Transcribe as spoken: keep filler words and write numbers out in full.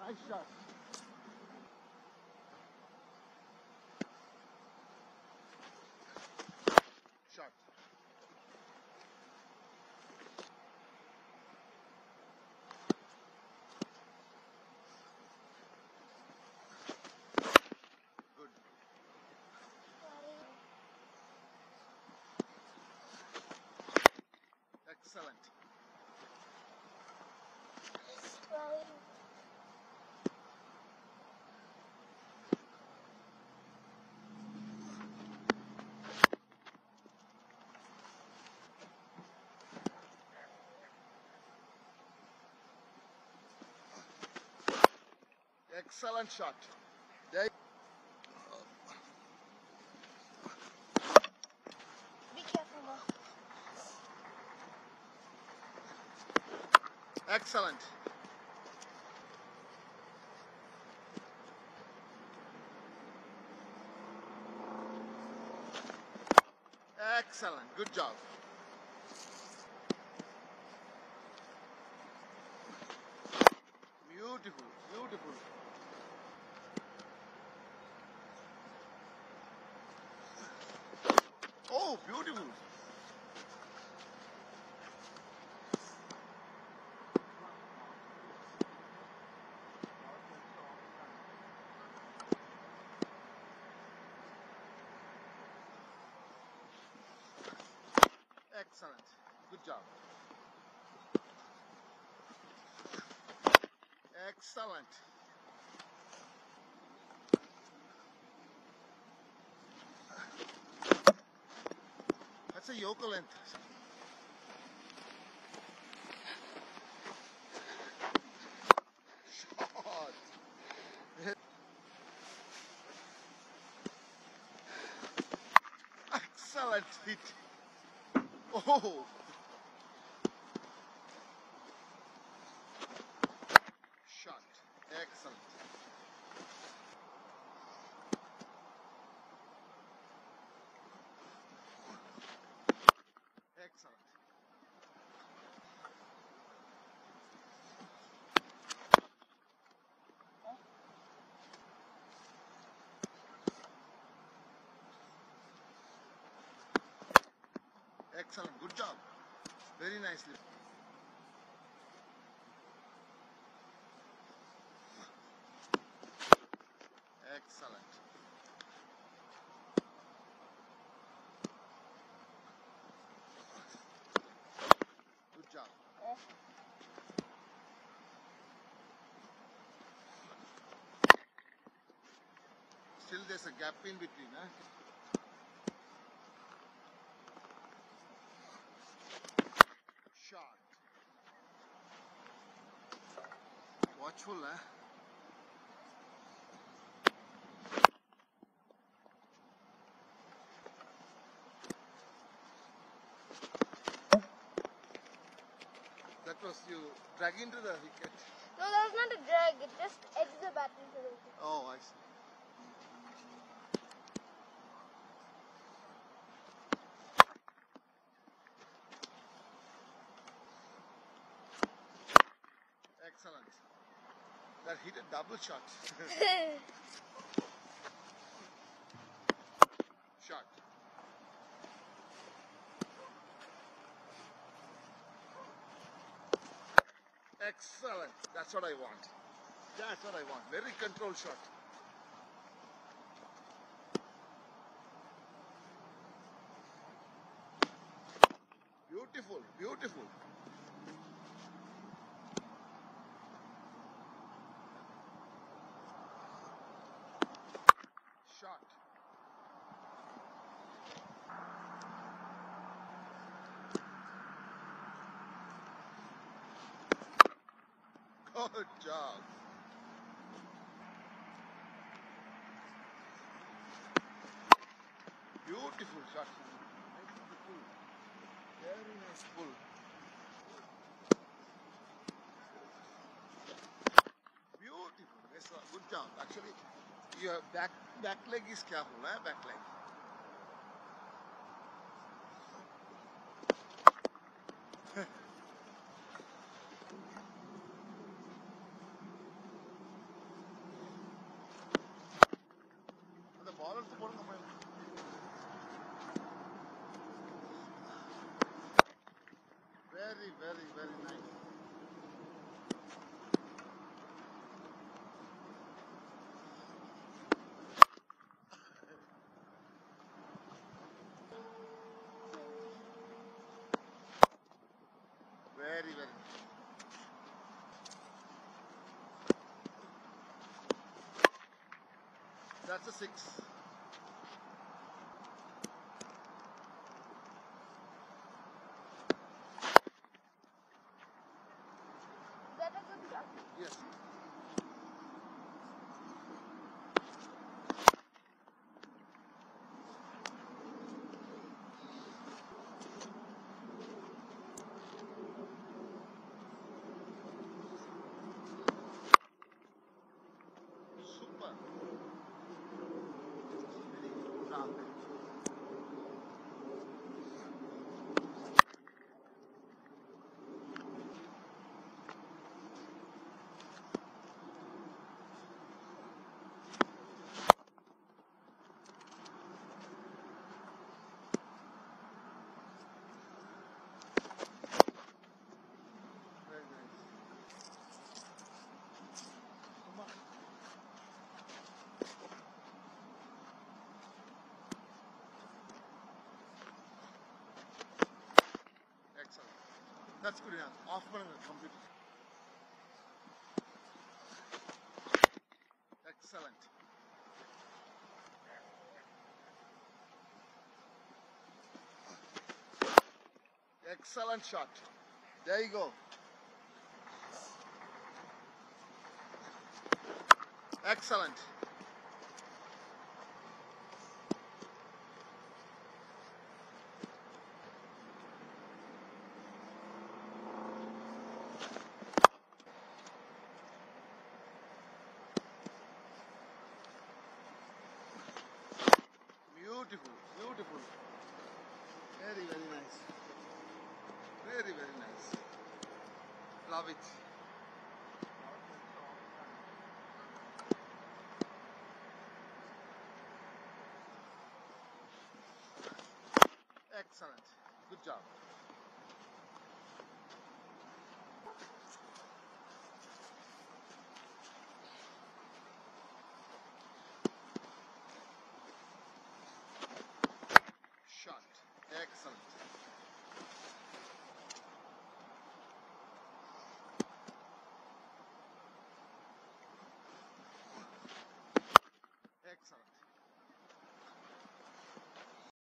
Nice shot. Shot. Good. Excellent. Excellent shot. There. Be careful now. Excellent. Excellent. Good job. Beautiful. Beautiful. Oh, beautiful. Excellent. Good job. Excellent. That's a yoke length. Shot. Excellent hit. Oh. Shot. Excellent. Excellent. Excellent. Good job. Very nicely. Excellent. Good job. Still there's a gap in between, huh? Shot. Watchful, huh? That was you drag into the wicket. No, that was not a drag. It just edged the bat into the wicket. Oh, I see. Excellent. That hit a double shot. Shot. Excellent. That's what I want. That's what I want. Very controlled shot. Beautiful. Beautiful. Shot. Good job. Beautiful shot. Nice pull. Very nice pull. Beautiful. Yes, sir. Good job. Actually, your back back leg is careful, eh? Back leg. Very, very, very nice. Very, very nice. That's a six. Is that a good shot? Yes. Super. Bravo. Very nice. Come on. Excellent. That's good enough. Off button complete. Excellent. Excellent shot. There you go. Excellent. Beautiful, beautiful. Very, very nice. Very, very nice. Love it. Excellent. Good job.